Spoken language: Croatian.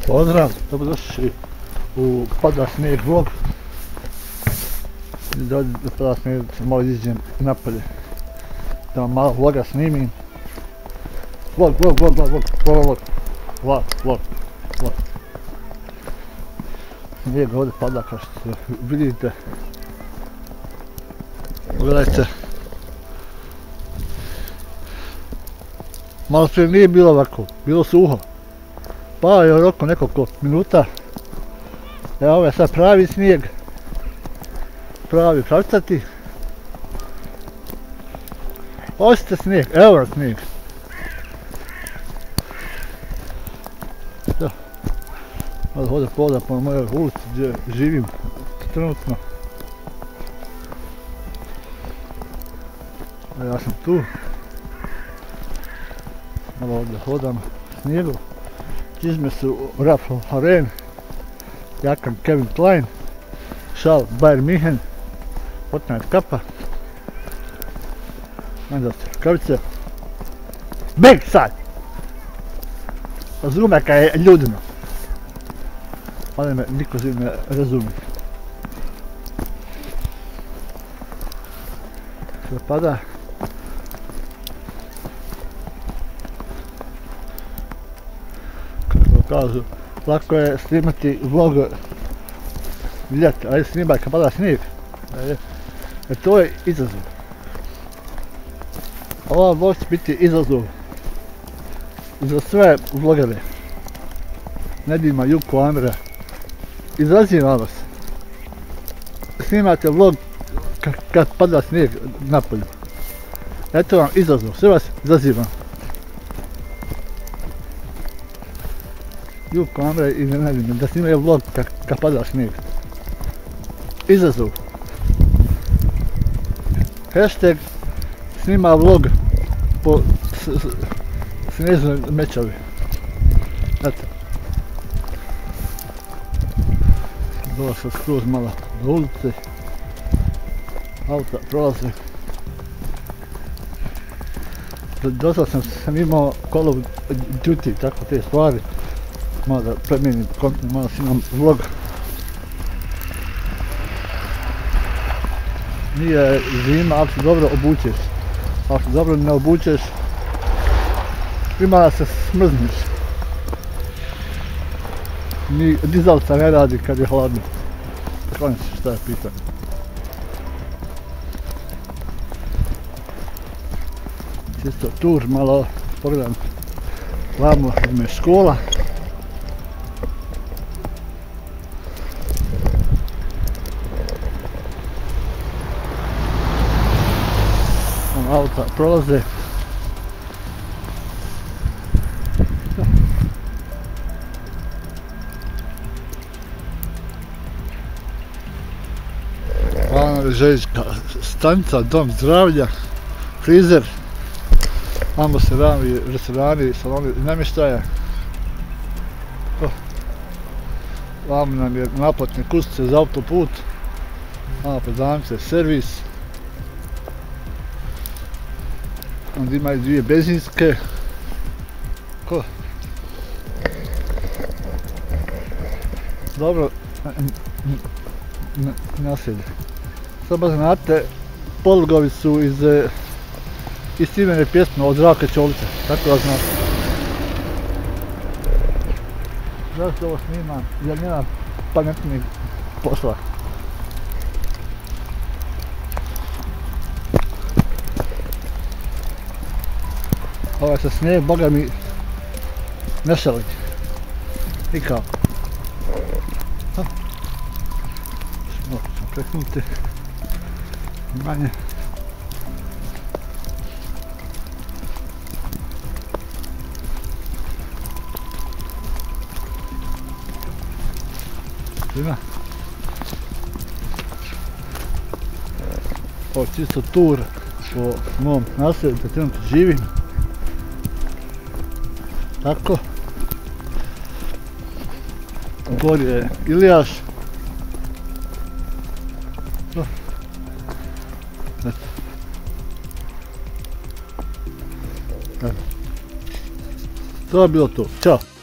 Pozdrav, dobrodošli u Pada snijeg vlog. Da pada snijeg, malo iziđem napolje da vam malo vloga snimim. Vlog. Snijeg ovdje pada kao što vidite. Pogledajte. Malo prije nije bilo ovako, bilo suho. Pao je oko nekoliko minuta. Evo ovo je sad pravi snijeg. Pravi pravcati. Osjete snijeg, evo je snijeg. Ovdje hodam po mojoj ulici gdje živim trenutno. A ja sam tu. Malo ovdje hodam snijegu. Čizme su Ralph Lauren, jakan Calvin Klein, šal Bayern München, Fortnite kapa, onda su rukavice. Beg sad! Razume kad je ljudno. Ali me niko ne razumije. Sve pada. Kažu, lako je snimati vlog ljeti, ajde snimaj kad pada snijeg. To je izazov. Ova vlog će biti izazov za sve vlogere. Nedima, Juku, Amira. Izazivam vas. Snimate vlog kad pada snijeg napolju. Eto vam izazov, sve vas izazivam. Juku, Amira i Nedima, da snimaju vlog kad pada snijeg. Izazov. Hashtag snima vlog po snježnoj mečavi. Eto. Dola sam skroz malo do ulice. Auta prolaze. Dosad sam imao Call of Duty, tako te stvari. Malo da premjenim kontent, malo snimam vlog. Nije zima ako se dobro obučeš. Ako se dobro ne obučeš, ima da se smrzniš. Ni dizalica ne radi kad je hladno. Konec šta je pitanje. Čisto tur, malo pogledam vamo gdje je škola. Auta prolaze. Glavna željeznička stanica, dom zdravlja, frizer. Vamo se radi restorani, saloni namještaja. Vamo nam je naplatne kustice za autoput. Vamo prodavnice, servis. Onda imaju dvije benzinske. Dobro naselje. Samo znate, polugovi su iz Sivene pjesme od Zdravka Čolića, tako da znate. Zašto ovo snimam? Jer nemam pametnijeg posla. Ovaj se snijeg, boga mi, ne šali. Nikako. Malo ćemo preknuti. Manje. Svima. Ovo čisto tur po mom naselju gdje trenutno živim. Tako. Gori je Ilijaš. To je bilo to. Ćao.